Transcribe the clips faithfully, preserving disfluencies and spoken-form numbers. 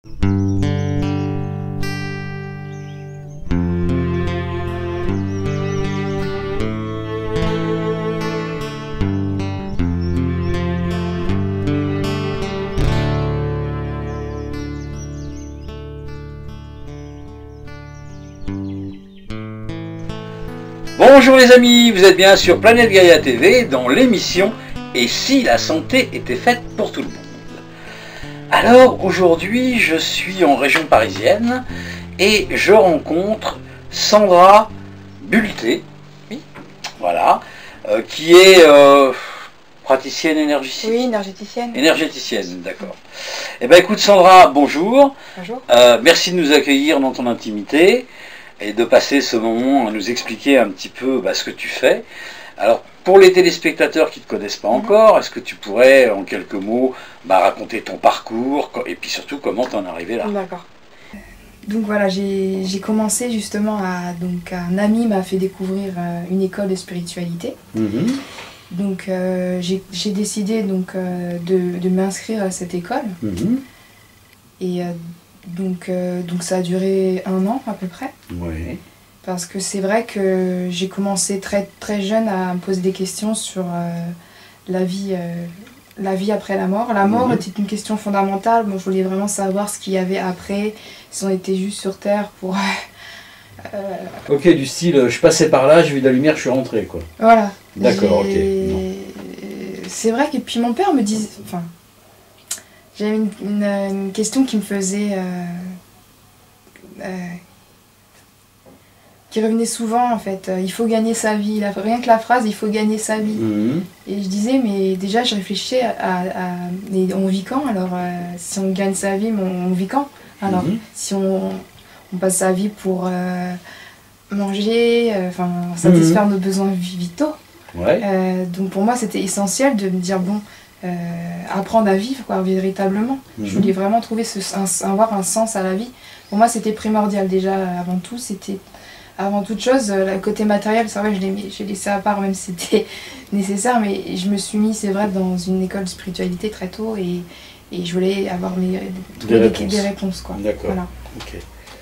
Bonjour les amis, vous êtes bien sur Planète Gaïa T V dans l'émission « Et si la santé était faite pour tout le monde ?» Alors aujourd'hui je suis en région parisienne et je rencontre Sandra Bulté, oui, voilà, euh, qui est euh, praticienne énergéticienne. Oui, énergéticienne. Énergéticienne, d'accord. Eh bien écoute Sandra, bonjour. Bonjour. Euh, merci de nous accueillir dans ton intimité et de passer ce moment à nous expliquer un petit peu bah, ce que tu fais. Alors, pour les téléspectateurs qui ne te connaissent pas encore, est-ce que tu pourrais, en quelques mots, bah, raconter ton parcours et puis surtout comment tu en es arrivé là? D'accord. Donc voilà, j'ai commencé justement à... Donc un ami m'a fait découvrir euh, une école de spiritualité. Mm-hmm. Donc euh, j'ai décidé donc, euh, de, de m'inscrire à cette école. Mm-hmm. Et... Euh, Donc, euh, donc ça a duré un an à peu près. Oui. Parce que c'est vrai que j'ai commencé très, très jeune à me poser des questions sur euh, la, vie, euh, la vie après la mort. La mort mmh. était une question fondamentale. Moi, je voulais vraiment savoir ce qu'il y avait après, si on était juste sur Terre pour... euh... Ok, du style, je passais par là, j'ai vu de la lumière, je suis rentré, quoi. Voilà. D'accord, ok. C'est vrai que puis mon père me disait... Enfin, j'avais une, une, une question qui me faisait... Euh, euh, qui revenait souvent en fait. Il faut gagner sa vie. La, rien que la phrase, il faut gagner sa vie. Mmh. Et je disais, mais déjà je réfléchissais à... à, à mais on vit quand alors euh, si on gagne sa vie, on, on vit quand alors mmh. Si on, on passe sa vie pour euh, manger, enfin euh, satisfaire mmh. nos besoins vitaux. Ouais. Euh, donc pour moi c'était essentiel de me dire, bon... Euh, apprendre à vivre quoi, véritablement. Mmh. Je voulais vraiment trouver ce, un, avoir un sens à la vie. Pour moi c'était primordial déjà avant tout, c'était avant toute chose le côté matériel, c'est vrai je l'ai laissé à part même si c'était nécessaire, mais je me suis mis c'est vrai dans une école de spiritualité très tôt et, et je voulais avoir mes, des, réponses. Des, des réponses quoi. D'accord. Voilà. Okay.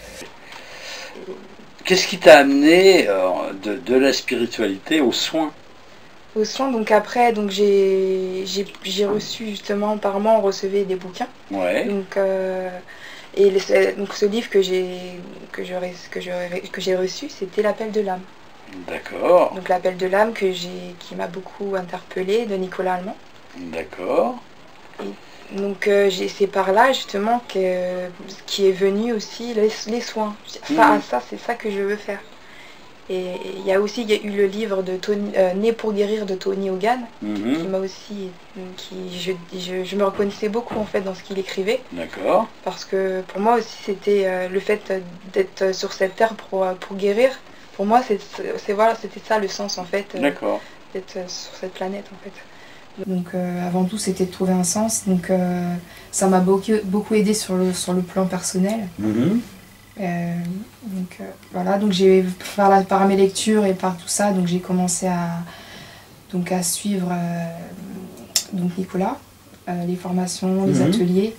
Qu'est-ce qui t'a amené euh, de, de la spiritualité aux soins? Aux soins, donc après, donc j'ai reçu justement, par mois, on recevait des bouquins. Ouais. Donc, euh, et le, donc ce livre que j'ai que je, que je, que j'ai reçu, c'était L'Appel de l'âme. D'accord. Donc L'Appel de l'âme que j'ai qui m'a beaucoup interpellée, de Nicolas Allemand. D'accord. Donc euh, c'est par là justement que qui est venu aussi les, les soins. Ça, mmh. ça c'est ça que je veux faire. Et il y a aussi il y a eu le livre de Tony, euh, Né pour guérir de Tony Hogan, mm-hmm. qui m'a aussi, qui je, je, je me reconnaissais beaucoup en fait dans ce qu'il écrivait. D'accord. Parce que pour moi aussi c'était euh, le fait d'être sur cette terre pour, pour guérir. Pour moi c'est voilà c'était ça le sens en fait. D'accord. Euh, d'être sur cette planète en fait. Donc euh, avant tout c'était de trouver un sens. Donc euh, ça m'a beaucoup beaucoup aidé sur le sur le plan personnel. Mm-hmm. Euh, donc euh, voilà, donc j'ai par, par mes lectures et par tout ça, donc j'ai commencé à donc à suivre euh, donc Nicolas, euh, les formations, les mmh. ateliers.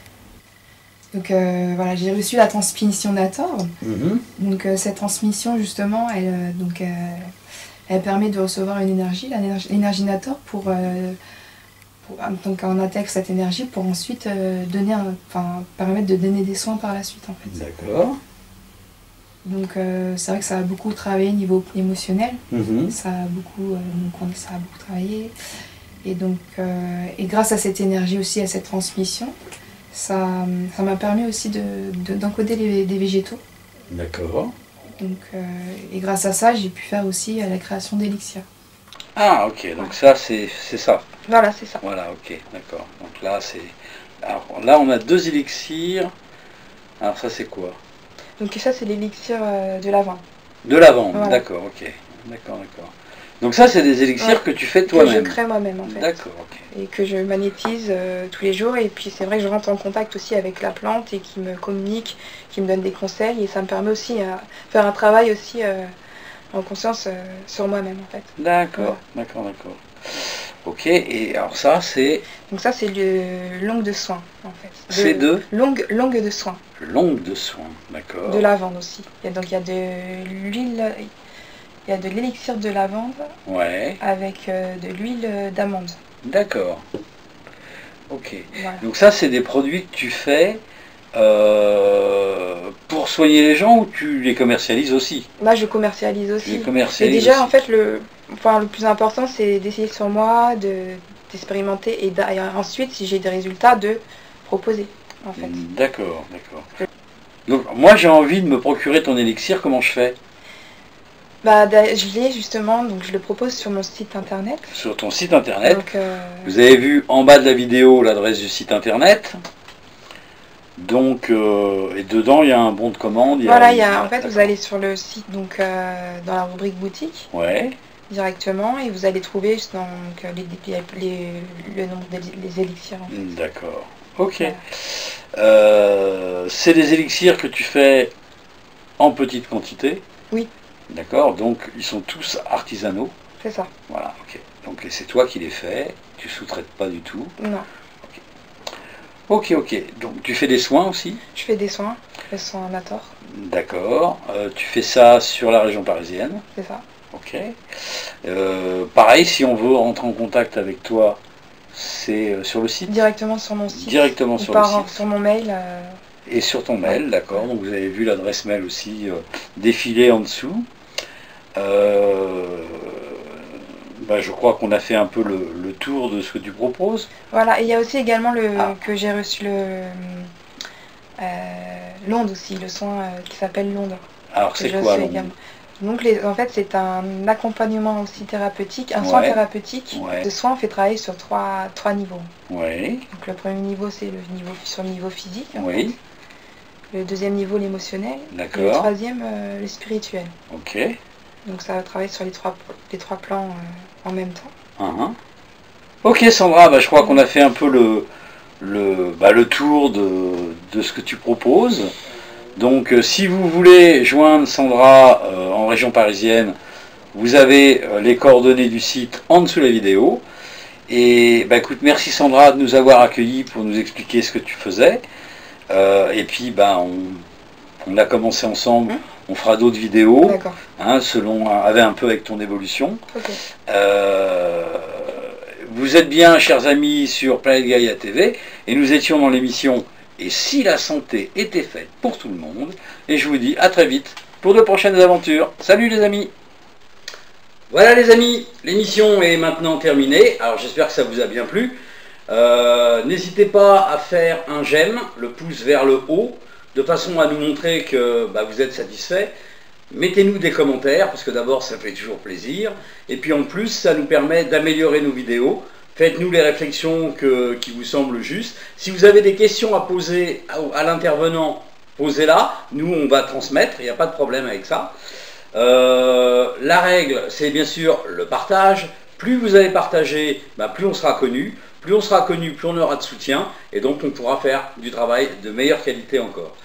Donc euh, voilà, j'ai reçu la transmission Nator. Mmh. Donc euh, cette transmission justement, elle euh, donc euh, elle permet de recevoir une énergie, l'énergie Nator pour euh, Pour, donc on intègre cette énergie pour ensuite euh, donner un, enfin, permettre de donner des soins par la suite en fait. D'accord. Donc euh, c'est vrai que ça a beaucoup travaillé au niveau émotionnel. Mm-hmm. Ça a beaucoup, euh, donc on, ça a beaucoup travaillé. Et donc euh, et grâce à cette énergie aussi, à cette transmission, ça ça m'a permis aussi de d'encoder de, les, des végétaux. D'accord. Donc euh, et grâce à ça, j'ai pu faire aussi euh, la création d'élixirs. Ah ok, donc ça c'est ça. Voilà, c'est ça. Voilà, ok, d'accord. Donc là c'est. Alors là on a deux élixirs. Alors ça c'est quoi? Donc ça c'est l'élixir euh, de lavande. De lavande, voilà. D'accord, ok. D'accord, d'accord. Donc ça c'est des élixirs ouais. que tu fais toi-même. Que je crée moi-même en fait. D'accord, ok. Et que je magnétise euh, tous les jours. Et puis c'est vrai que je rentre en contact aussi avec la plante et qui me communique, qui me donne des conseils. Et ça me permet aussi à faire un travail aussi. Euh, en conscience euh, sur moi-même en fait. D'accord, voilà. d'accord, d'accord. Ok, et alors ça c'est... Donc ça c'est le longue de soin en fait. C'est de longue, longue de soin. Longue de soin, d'accord. De lavande aussi. Et donc il y a de l'huile, il y a de l'élixir de lavande ouais. avec euh, de l'huile d'amande. D'accord. Ok. Voilà. Donc ça c'est des produits que tu fais euh, pour soigner les gens ou tu les commercialises aussi? Là je commercialise aussi. Tu les commercialises Et déjà aussi. en fait le, enfin, le plus important c'est d'essayer sur moi, de d'expérimenter et, et ensuite si j'ai des résultats de proposer en fait. D'accord, d'accord. Donc moi j'ai envie de me procurer ton élixir, comment je fais? Bah, je l'ai justement, donc je le propose sur mon site internet. Sur ton site internet. Donc, euh... Vous avez vu en bas de la vidéo l'adresse du site internet. Donc, euh, et dedans il y a un bon de commande. Il y a, voilà, il y a, en fait vous allez sur le site, donc euh, dans la rubrique boutique. Ouais. Directement, et vous allez trouver donc, les, les, le nombre des élixirs. En fait. D'accord. Ok. Voilà. Euh, c'est des élixirs que tu fais en petite quantité? Oui. D'accord, donc ils sont tous artisanaux? C'est ça. Voilà, ok. Donc c'est toi qui les fais, tu sous-traites pas du tout? Non. Ok, ok. ok. Donc tu fais des soins aussi? Je fais des soins, des soins en Nator. D'accord. Euh, tu fais ça sur la région parisienne? C'est ça. Ok. Euh, pareil, si on veut rentrer en contact avec toi, c'est sur le site? Directement sur mon site. Directement sur le site. Sur mon mail. Euh... Et sur ton mail, d'accord. Donc vous avez vu l'adresse mail aussi euh, défiler en dessous. Euh, bah, je crois qu'on a fait un peu le, le tour de ce que tu proposes. Voilà, et il y a aussi également le ah. que j'ai reçu le euh, l'onde aussi, le soin euh, qui s'appelle l'onde. Alors c'est quoi l'onde? Donc les, en fait c'est un accompagnement aussi thérapeutique, un ouais. soin thérapeutique. Ouais. Ce soin on fait travailler sur trois, trois niveaux. Ouais. Donc le premier niveau c'est le niveau sur le niveau physique. Oui. Fait. Le deuxième niveau l'émotionnel. D'accord. Et le troisième euh, le spirituel. Ok. Donc ça va travailler sur les trois, les trois plans euh, en même temps. Uh-huh. Ok Sandra, bah, je crois qu'on a fait un peu le, le, bah, le tour de, de ce que tu proposes. Donc euh, si vous voulez joindre Sandra euh, en région parisienne, vous avez euh, les coordonnées du site en dessous de la vidéo. Et bah, écoute, merci Sandra de nous avoir accueillis pour nous expliquer ce que tu faisais. Euh, et puis bah, on, on a commencé ensemble, mmh. on fera d'autres vidéos, hein, selon avec un peu avec ton évolution. Okay. Euh, vous êtes bien, chers amis, sur Planète Gaïa T V, et nous étions dans l'émission Et si la santé était faite pour tout le monde. Et je vous dis à très vite pour de prochaines aventures. Salut les amis! Voilà les amis, l'émission est maintenant terminée. Alors j'espère que ça vous a bien plu. Euh, N'hésitez pas à faire un j'aime, le pouce vers le haut, de façon à nous montrer que bah, vous êtes satisfait. Mettez-nous des commentaires, parce que d'abord ça fait toujours plaisir. Et puis en plus, ça nous permet d'améliorer nos vidéos. Faites-nous les réflexions que, qui vous semblent justes. Si vous avez des questions à poser à, à l'intervenant, posez-la. Nous, on va transmettre, il n'y a pas de problème avec ça. Euh, la règle, c'est bien sûr le partage. Plus vous allez partager, bah, plus on sera connu. Plus on sera connu, plus on aura de soutien. Et donc, on pourra faire du travail de meilleure qualité encore.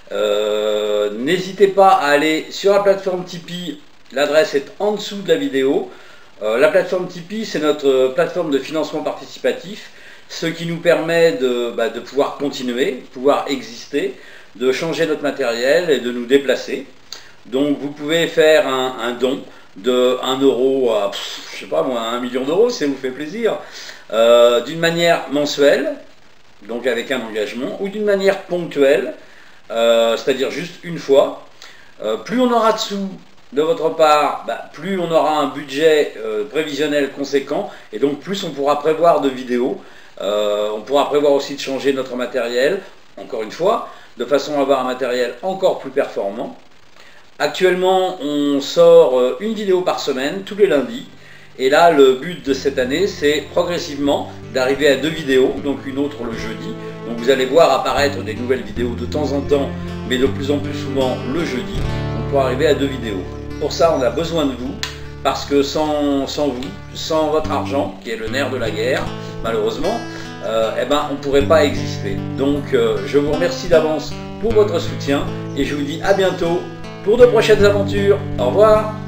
Euh, N'hésitez pas à aller sur la plateforme Tipeee. L'adresse est en dessous de la vidéo. Euh, la plateforme Tipeee, c'est notre plateforme de financement participatif, ce qui nous permet de, bah, de pouvoir continuer, de pouvoir exister, de changer notre matériel et de nous déplacer. Donc vous pouvez faire un, un don de un euro à, pff, je sais pas moi, un million d'euros, si ça vous fait plaisir, euh, d'une manière mensuelle, donc avec un engagement, ou d'une manière ponctuelle, euh, c'est-à-dire juste une fois. Euh, plus on aura de sous de votre part, bah, plus on aura un budget euh, prévisionnel conséquent, et donc plus on pourra prévoir de vidéos. Euh, on pourra prévoir aussi de changer notre matériel, encore une fois, de façon à avoir un matériel encore plus performant. Actuellement, on sort euh, une vidéo par semaine, tous les lundis. Et là, le but de cette année, c'est progressivement d'arriver à deux vidéos, donc une autre le jeudi. Donc vous allez voir apparaître des nouvelles vidéos de temps en temps, mais de plus en plus souvent le jeudi, donc pour arriver à deux vidéos. Pour ça, on a besoin de vous, parce que sans, sans vous, sans votre argent, qui est le nerf de la guerre, malheureusement, euh, eh ben, on ne pourrait pas exister. Donc euh, je vous remercie d'avance pour votre soutien, et je vous dis à bientôt pour de prochaines aventures. Au revoir.